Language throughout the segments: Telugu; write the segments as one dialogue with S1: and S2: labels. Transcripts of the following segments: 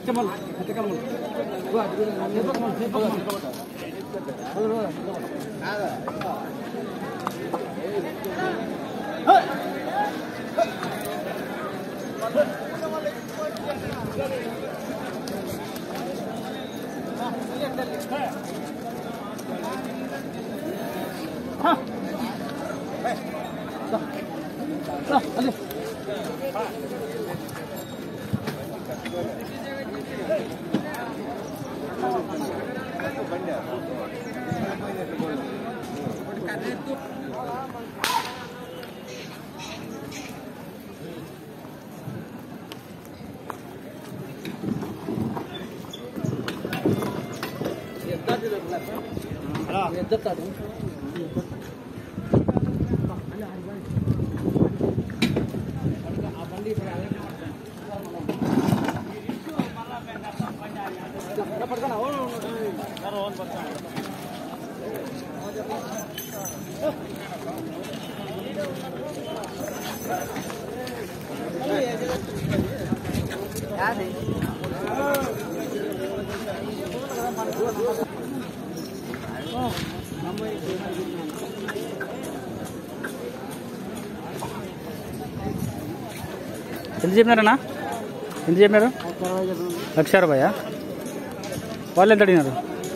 S1: ఎంత చెప్పినారన్నా? ఎంత చెప్పినారు? 1,00,000 రూపాయా? వాళ్ళు ఎంత అడిగినారు?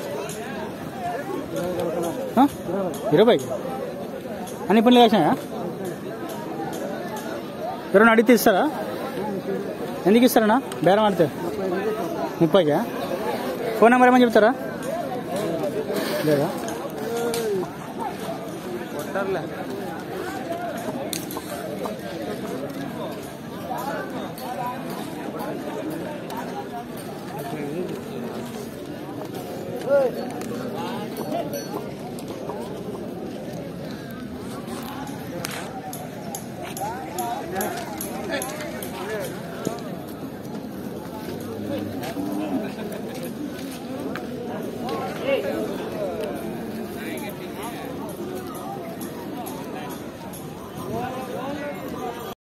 S1: 20 అన్ని పనులు కాసినాయా? ఎవరైనా అడిగితే ఇస్తారా? ఎందుకు ఇస్తారన్నా బేరం ఆడితే? 30కా? ఫోన్ నెంబర్ ఏమని చెప్తారా? లేదా?